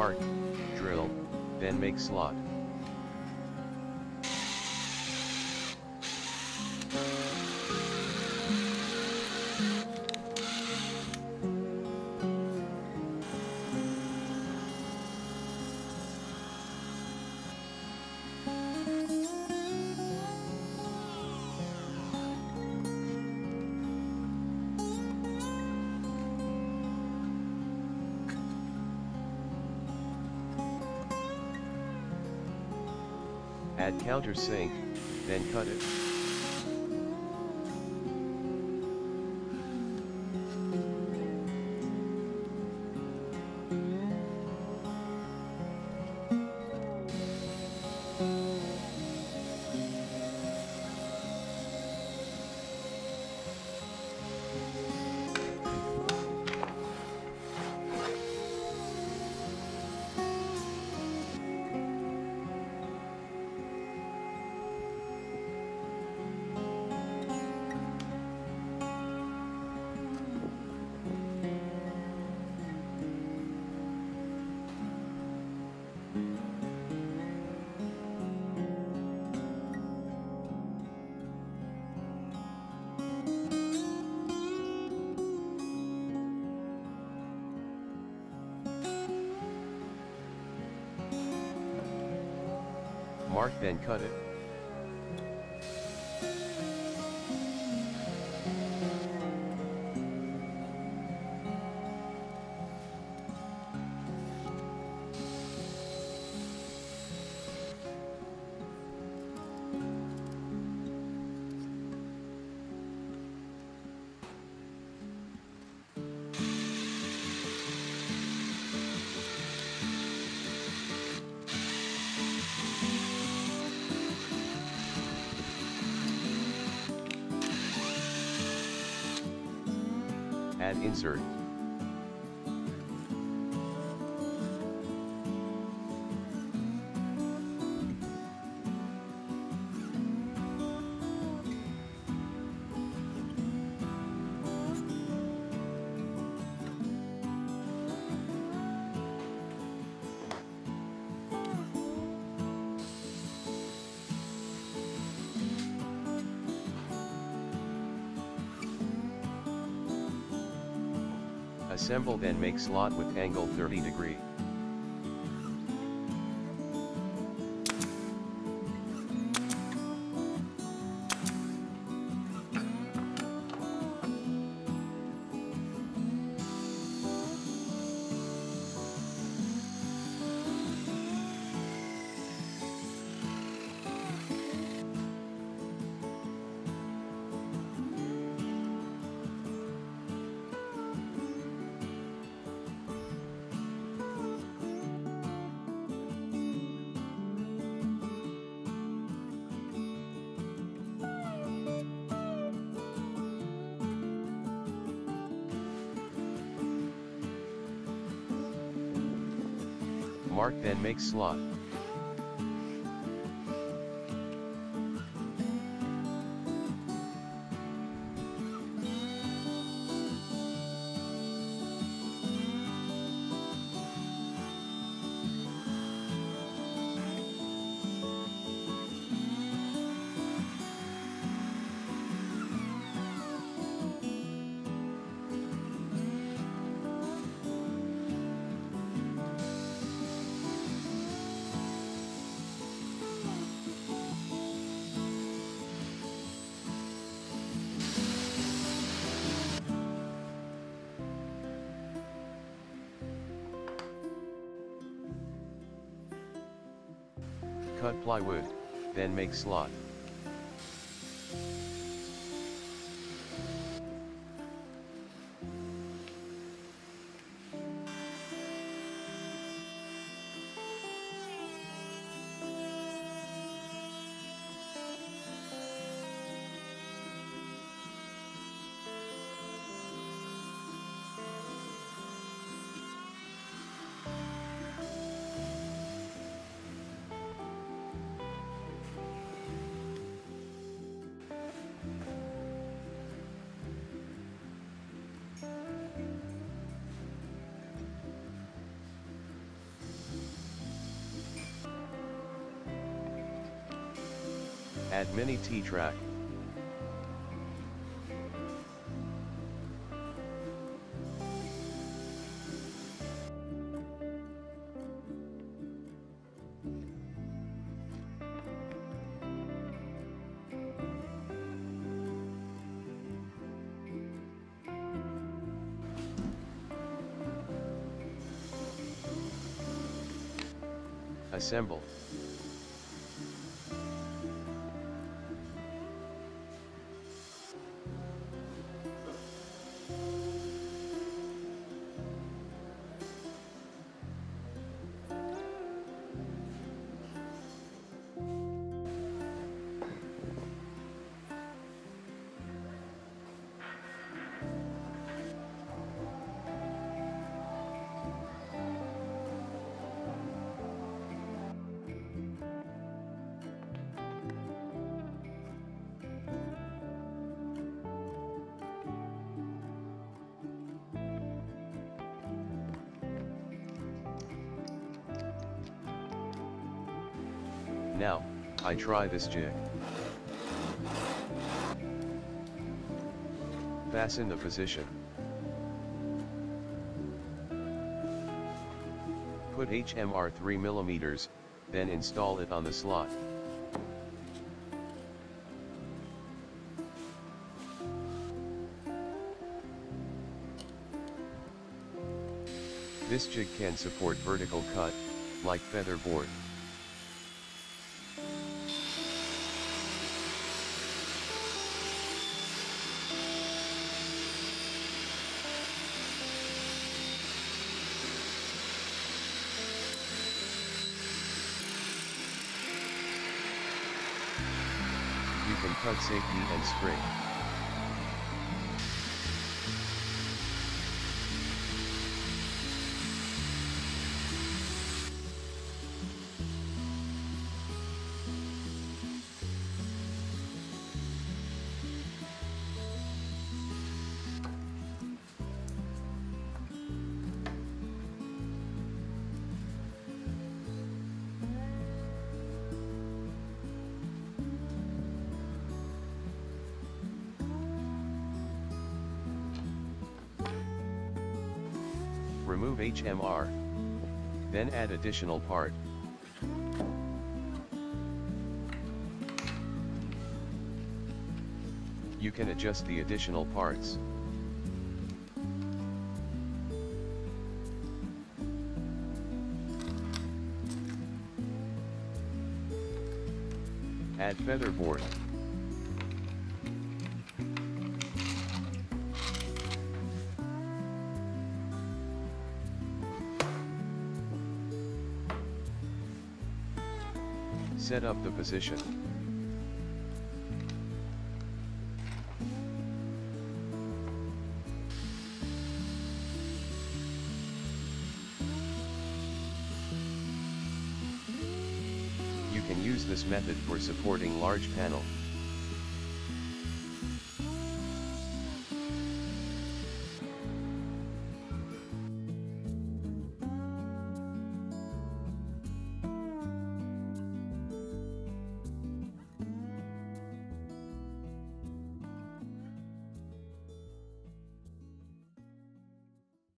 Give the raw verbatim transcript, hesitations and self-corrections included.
Mark, drill, then make slot. Add countersink, then cut it. Mark, then cut it. Add insert. Assemble, then make slot with angle thirty degree. Mark, then make slot. Cut plywood, then make slot. Add mini T-track. Assemble. Now, I try this jig. Fasten the position. Put H M R three millimeters, then install it on the slot. This jig can support vertical cut, like featherboard. You can cut safety and spring. Remove H M R. Then add additional part. You can adjust the additional parts. Add featherboard. Set up the position. You can use this method for supporting large panel.